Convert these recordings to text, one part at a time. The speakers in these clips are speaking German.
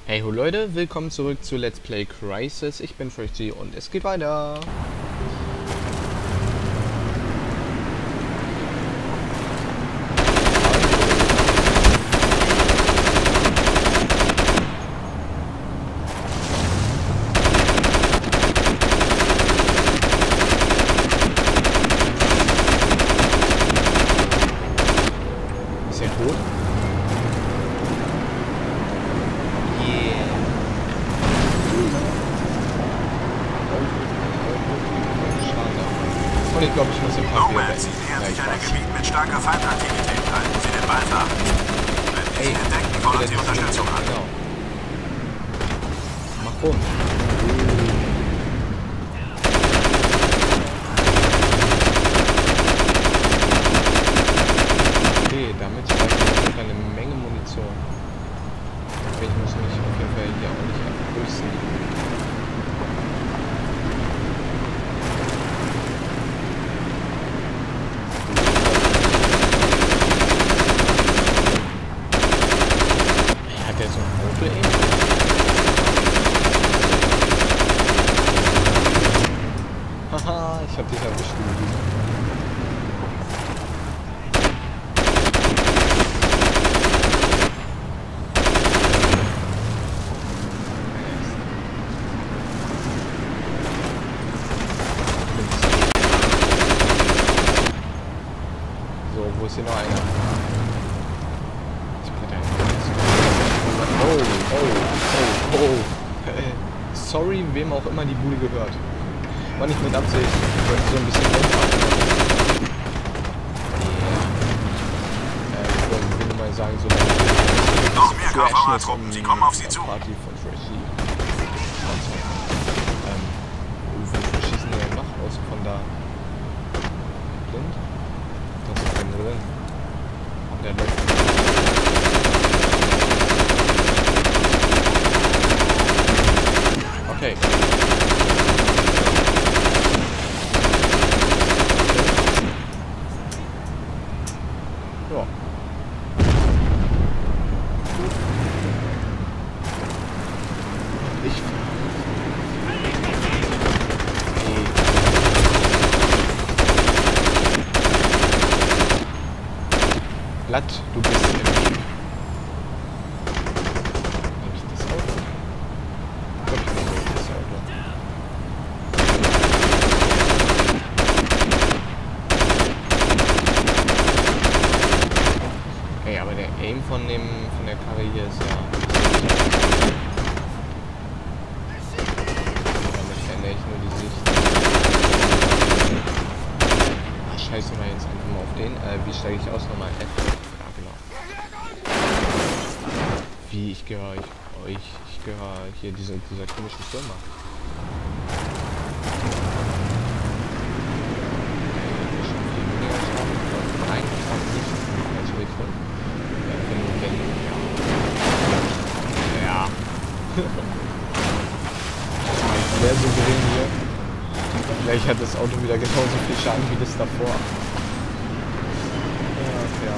Hey ho Leute, willkommen zurück zu Let's Play Crysis. Ich bin Crysis und es geht weiter. Ist er tot? Und ich glaube, ich muss den Park wieder Sie nähern sich einem Gebiet mit starker Feindaktivität. Halten Sie den Ball flach. Wenn Sie sie entdecken, fordern Sie Unterstützung an. Genau. Mach rum. Okay, damit reicht auf jeden Fall eine Menge Munition. Ich muss mich auf jeden Fall hier auch nicht einfach durchsneaken. Haha, ich hab dich erwischt. So, wo ist hier noch einer? Oh. Sorry, wem auch immer die Bude gehört. War nicht mit Absicht. Ich wollte so ein bisschen rumfahren. Ich wollte nur mal sagen, so noch mehr KVA-Truppen, sie kommen auf sie zu. Party von Trashy. Wofür schießen die denn noch? Außer von da. Blind? Das ist kein drin. Der läuft. Okay. Ja. Blatt, du bist im Weg. Nehme ich das Auto? Ich glaube, ich nehme das Auto. Okay, aber der Aim von der Karre hier ist ja... Damit ändere ich nur die Sicht. Ach, scheiße mal jetzt einfach mal auf den. Wie steige ich aus nochmal? F. Ja, genau. Wie, ich gehöre euch. Ich gehöre hier dieser komischen Firma. Ja. Sehr souverän hier. Gleich hat das Auto wieder genauso viel Schaden wie das davor. Ja.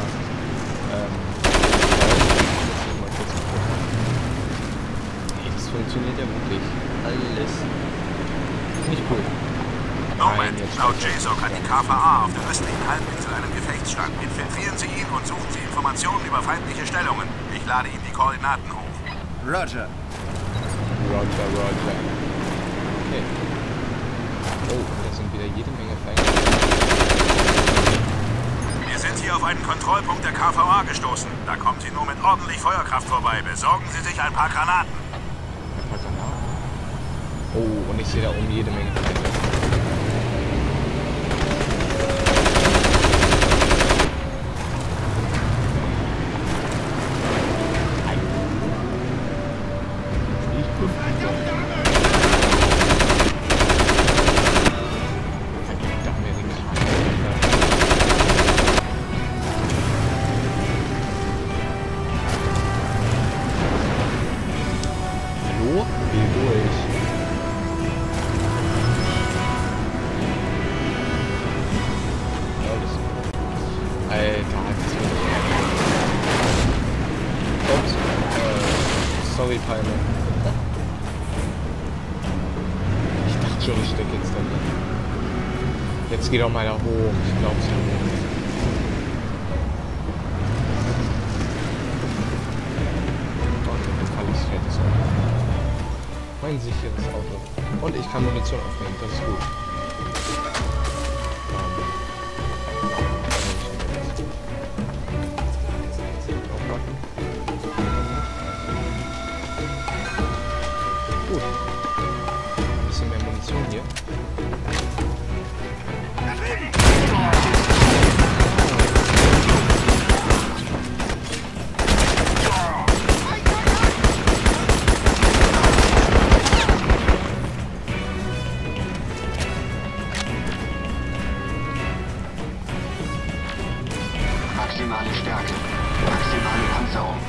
Hey, das funktioniert ja wirklich. Alles. Nicht cool. Moment, laut JSON kann die KVA auf der östlichen Halbinsel einen Gefechtsstand. Infiltrieren Sie ihn und suchen Sie Informationen über feindliche Stellungen. Ich lade Ihnen die Koordinaten hoch. Roger. Roger. Okay. Oh, da sind wieder jede Menge Feinde. Wir sind hier auf einen Kontrollpunkt der KVA gestoßen. Da kommt sie nur mit ordentlich Feuerkraft vorbei. Besorgen Sie sich ein paar Granaten. Ein paar Granaten? Oh, und ich sehe da oben jede Menge Feinde. Hallo? Wie durch? Sorry, Palme. Ich dachte schon, ich stecke jetzt da drin. Jetzt geh doch mal da hoch. Ich glaub's ja nicht. Mein sicheres Auto. Und ich kann Munition aufnehmen, das ist gut. Gut. Ein bisschen mehr Munition hier. Maximale Stärke. Maximale Panzerung.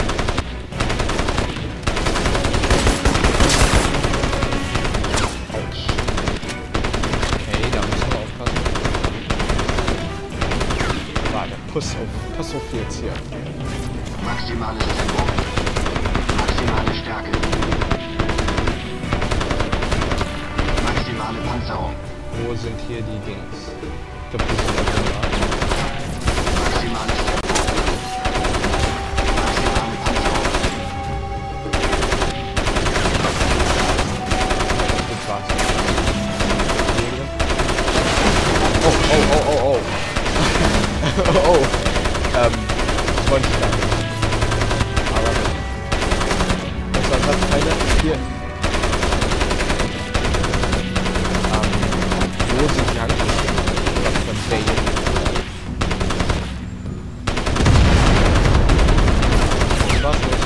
Autsch. Okay, da müssen wir aufpassen. Warte, pass auf jetzt hier. Maximales Tempo. Maximale Stärke. Maximale Panzerung. Wo sind hier die Dings? Ich glaube, die sind da drin. Maximales Tempo. Maximale Panzerung. Das war's. Oh. Oh. Das wollte ich gar nicht. Aber das war gerade Teile. Hier. Wo sind die Handschriften? Was von der hier? Das war's nicht.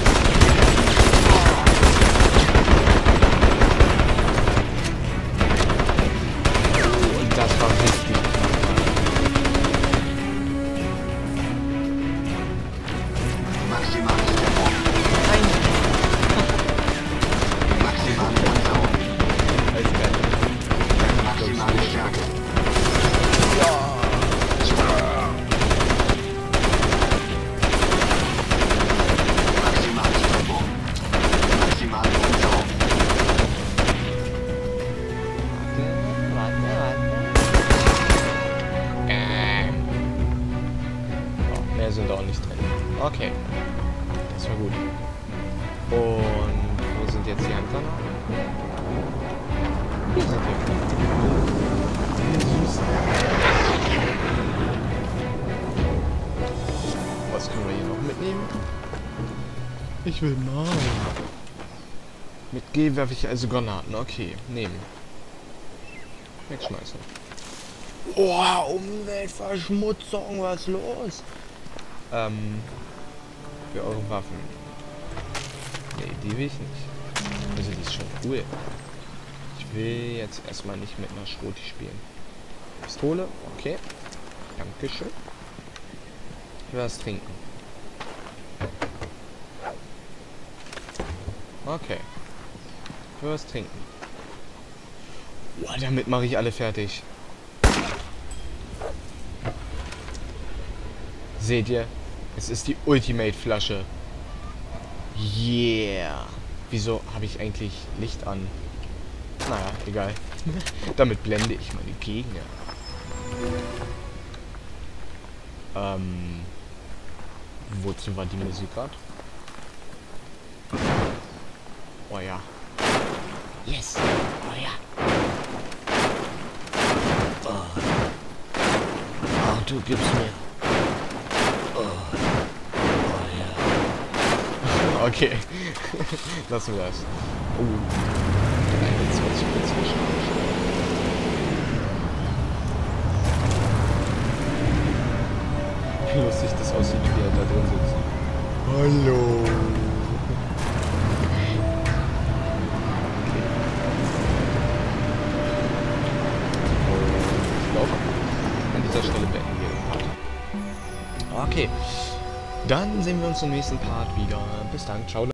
Und das war richtig. Maximales Tempo. Nein. Maximale Panzerung. Alles geil. Maximale Stärke. Maximales Tempo. Maximale Panzerung. Oh, mehr sind auch nicht drin. Okay. Das war gut. Und wo sind jetzt die Handlanger? Hier sind Was können wir hier noch mitnehmen? Ich will mal. Mit G werfe ich also Granaten. Okay, nehmen. Wegschmeißen. Oh, Umweltverschmutzung, was ist los? Für eure Waffen. Nee, die will ich nicht. Also die ist schon cool. Ich will jetzt erstmal nicht mit einer Schroti spielen. Pistole, okay. Dankeschön. Ich will was trinken. Okay. Ich will was trinken. Boah, damit mache ich alle fertig. Seht ihr? Es ist die Ultimate-Flasche. Yeah. Wieso habe ich eigentlich Licht an? Naja, egal. Damit blende ich meine Gegner. Wozu war die Musik gerade? Oh ja. Yes. Oh ja. Oh. Oh, du gibst mir. Oh. Oh ja. Okay. Lassen wir das. Oh. 21% Wie lustig das aussieht, wie er da drin sitzt. Hallo. Ich glaube, an dieser Stelle beenden wir den Part. Okay. Dann sehen wir uns im nächsten Part wieder. Bis dann. Ciao.